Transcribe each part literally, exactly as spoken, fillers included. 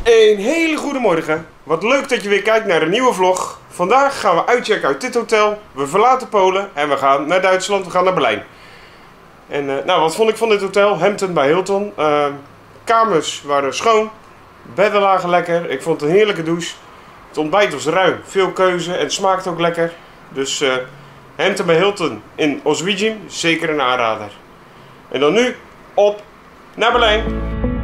Een hele goede morgen. Wat leuk dat je weer kijkt naar een nieuwe vlog. Vandaag gaan we uitchecken uit dit hotel. We verlaten Polen en we gaan naar Duitsland. We gaan naar Berlijn. En uh, nou, wat vond ik van dit hotel? Hampton bij Hilton. Uh, kamers waren schoon. Bedden lagen lekker. Ik vond het een heerlijke douche. Het ontbijt was ruim. Veel keuze en het smaakt ook lekker. Dus uh, Hampton bij Hilton in Oswiecim. Zeker een aanrader. En dan nu op naar Berlijn.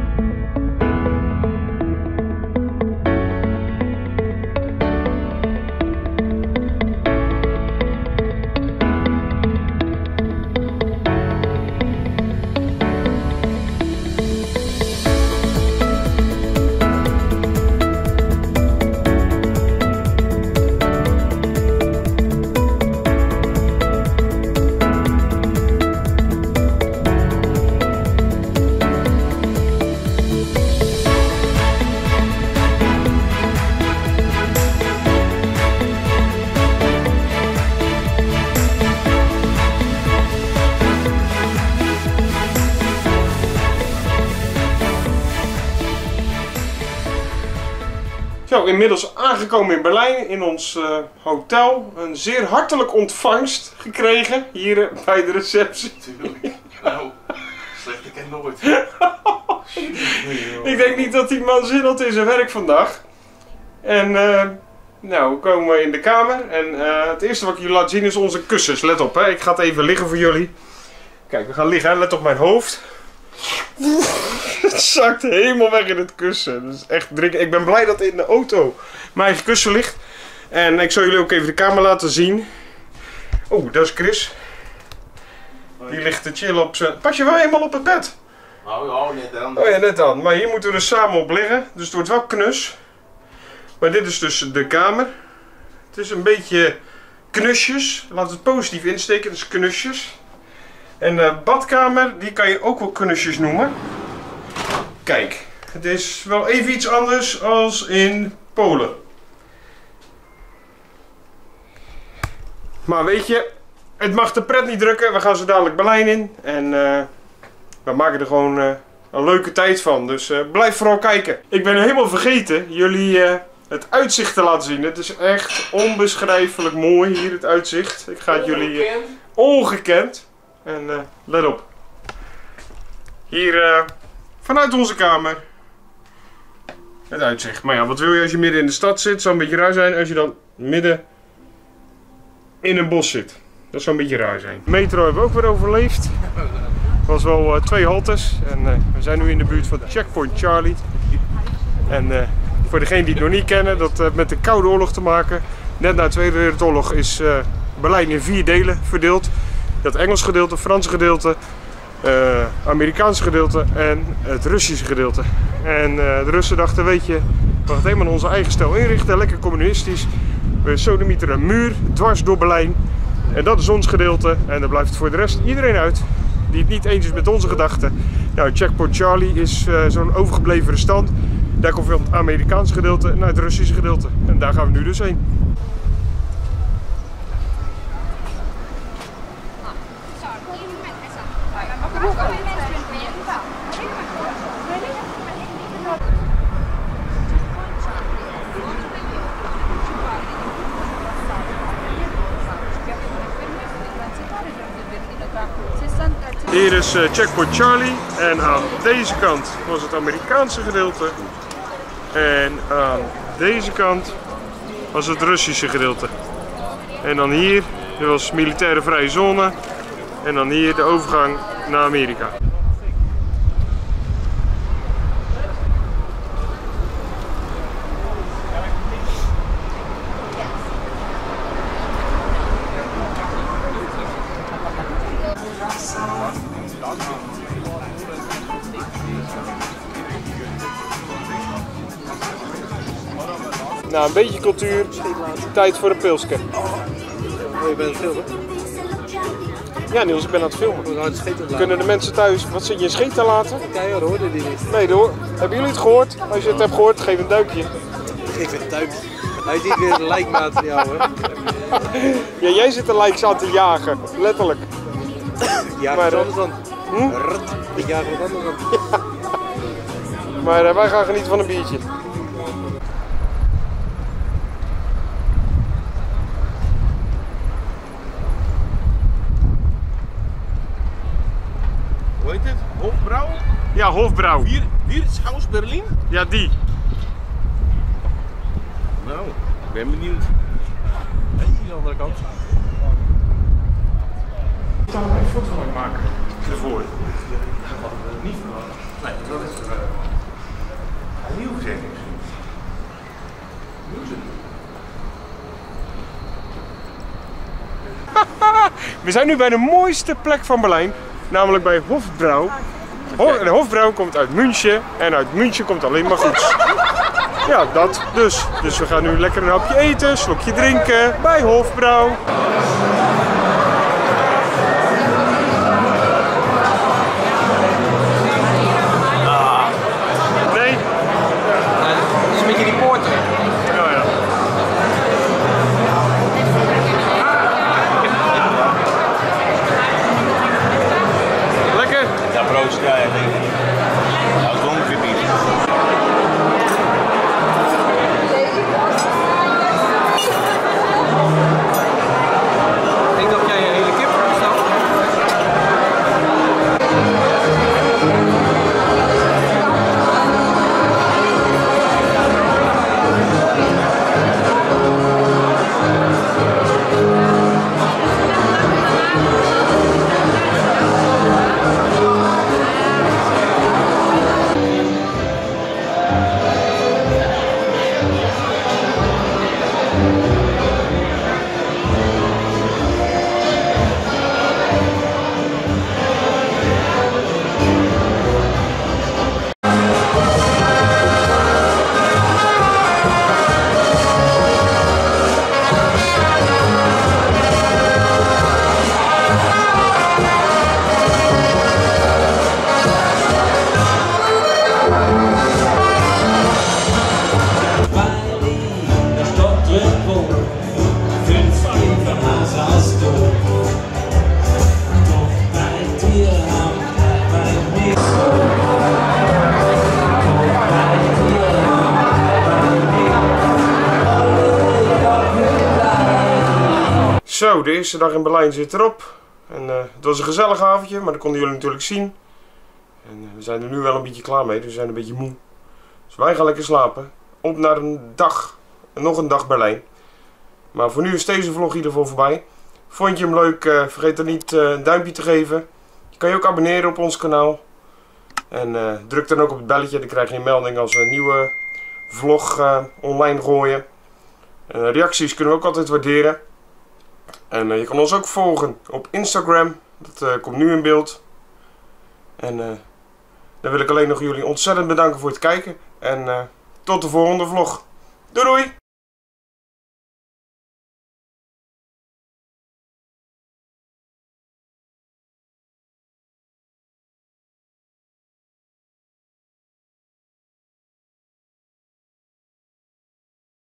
Zo, inmiddels aangekomen in Berlijn in ons uh, hotel. Een zeer hartelijk ontvangst gekregen hier uh, bij de receptie. Tuurlijk. Nou, slecht ik ken nooit. Ik denk niet dat die man zin had in zijn werk vandaag. En uh, nou, we komen in de kamer. En uh, het eerste wat ik jullie laat zien is onze kussens. Let op, hè. Ik ga het even liggen voor jullie. Kijk, we gaan liggen. Hè. Let op mijn hoofd. Het zakt helemaal weg in het kussen. Dat is echt drinken. Ik ben blij dat in de auto mijn eigen kussen ligt. En ik zal jullie ook even de kamer laten zien. Oeh, dat is Chris. Die ligt te chillen op zijn... Pas je wel helemaal op het bed? Oh, oh, net dan. Oh ja, net dan. Maar hier moeten we dus samen op liggen. Dus het wordt wel knus. Maar dit is dus de kamer. Het is een beetje knusjes. Laten we het positief insteken. Dus knusjes. En de badkamer, die kan je ook wel knusjes noemen. Kijk, het is wel even iets anders als in Polen. Maar weet je, het mag de pret niet drukken. We gaan zo dadelijk Berlijn in. En uh, we maken er gewoon uh, een leuke tijd van. Dus uh, blijf vooral kijken. Ik ben helemaal vergeten jullie uh, het uitzicht te laten zien. Het is echt onbeschrijfelijk mooi hier, het uitzicht. Ik ga het jullie... Uh, ongekend. En uh, let op. Hier uh, vanuit onze kamer. Het uitzicht. Maar ja, wat wil je als je midden in de stad zit? Zou een beetje raar zijn als je dan midden in een bos zit. Dat zou een beetje raar zijn. De metro hebben we ook weer overleefd. Het was wel uh, twee haltes. En uh, we zijn nu in de buurt van Checkpoint Charlie. En uh, voor degenen die het nog niet kennen, dat heeft uh, met de Koude Oorlog te maken. Net na de Tweede Wereldoorlog is uh, Berlijn in vier delen verdeeld. Dat Engels gedeelte, Frans gedeelte, uh, Amerikaans gedeelte en het Russische gedeelte. En uh, de Russen dachten, weet je, we gaan helemaal onze eigen stijl inrichten, lekker communistisch. We sodemieteren een muur dwars door Berlijn. En dat is ons gedeelte. En dan blijft voor de rest iedereen uit die het niet eens is met onze gedachten. Nou, Checkpoint Charlie is uh, zo'n overgebleven restant. Daar komt van het Amerikaanse gedeelte naar het Russische gedeelte. En daar gaan we nu dus heen. Hier is uh, Checkpoint Charlie en aan deze kant was het Amerikaanse gedeelte en aan deze kant was het Russische gedeelte. En dan hier dit was militaire vrije zone en dan hier de overgang naar Amerika. Nou, een beetje cultuur. Tijd voor een pilsje. Oh, je bent aan het filmen? Ja, Niels, ik ben aan het filmen. We gaan het scheten laten. Kunnen de mensen thuis, wat zit je in scheet te laten? Kijk, hoor, hoorde die niet. Nee, hoor. Hebben jullie het gehoord? Als je het hebt gehoord, geef een duimpje. Geef een duimpje. Hij ziet weer een like-materiaal, hè? Ja, jij zit de likes aan te jagen, letterlijk. Ja, Maar, wat anders dan. Hm? Rut. Ik jaag wat anders dan. Maar uh, wij gaan genieten van een biertje. Ja, Hofbrouw. Vier, Wirtshaus Berlin? Ja, die. Nou, ik ben benieuwd. Nee, de andere kant. Ik zal een foto van maken. Ervoor. Niet verwacht. Nee, dat is uh, nieuw gezegd misschien. Nieuw gezegd. We zijn nu bij de mooiste plek van Berlijn, namelijk bij Hofbrouw. Ho de Hofbrouw komt uit München en uit München komt alleen maar goeds. Ja, dat dus. Dus we gaan nu lekker een hapje eten, slokje drinken bij Hofbrouw. Nee? Dat is een beetje die poorten. Ja, ja. Lekker? Ja, broodje, ja, ja, denk ik. Nou, het ongeveer bieden. Ik denk dat jij een hele kip hebt besteld. Zo, de eerste dag in Berlijn zit erop. En uh, het was een gezellig avondje, maar dat konden jullie natuurlijk zien. En uh, we zijn er nu wel een beetje klaar mee, dus we zijn een beetje moe. Dus wij gaan lekker slapen. Op naar een dag, nog een dag Berlijn. Maar voor nu is deze vlog in ieder geval voorbij. Vond je hem leuk, uh, vergeet dan niet uh, een duimpje te geven. Je kan je ook abonneren op ons kanaal. En uh, druk dan ook op het belletje, dan krijg je een melding als we een nieuwe vlog uh, online gooien. Uh, reacties kunnen we ook altijd waarderen. En uh, je kan ons ook volgen op Instagram. Dat uh, komt nu in beeld. En uh, dan wil ik alleen nog jullie ontzettend bedanken voor het kijken. En uh, tot de volgende vlog. Doei doei!